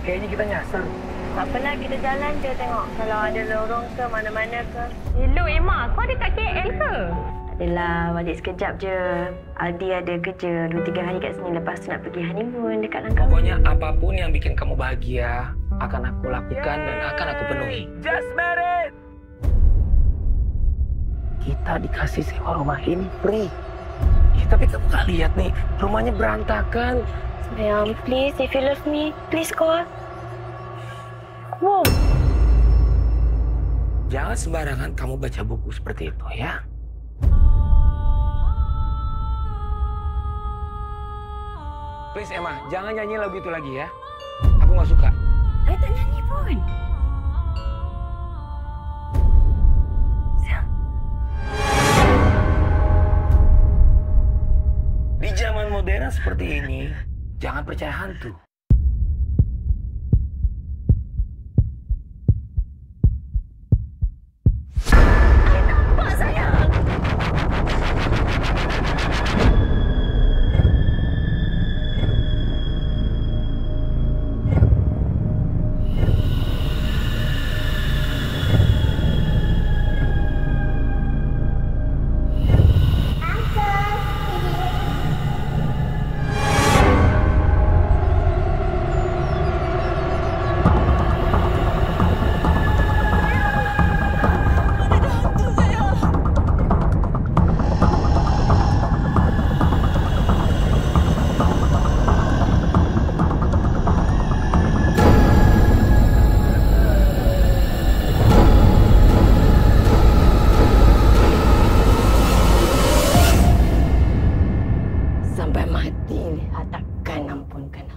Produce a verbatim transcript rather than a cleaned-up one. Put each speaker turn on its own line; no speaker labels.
Kayaknya kita nyasar.
Tak apalah, kita jalan je tengok kalau ada lorong ke mana-mana ke. Hello Emma, kau ada kat K L ke? Adalah, balik sekejap je. Aldi ada kerja dua tiga hari kat sini. Lepas tu nak pergi honeymoon dekat Langkawi.
Pokoknya apapun yang bikin kamu bahagia akan aku lakukan dan akan aku penuhi. Just married! Kita dikasih sewa rumah ini free. Ya, tapi kamu gak lihat nih, rumahnya berantakan.
Sayang, please, if you love me, please call. Wow.
Jangan sembarangan kamu baca buku seperti itu, ya. Please, Emma, jangan nyanyi lagu itu lagi, ya. Aku nggak suka.
Saya tak nyanyi pun. Sayang.
Di zaman modern seperti ini, jangan percaya hantu. Sampai mati, lihat takkan ampunkan.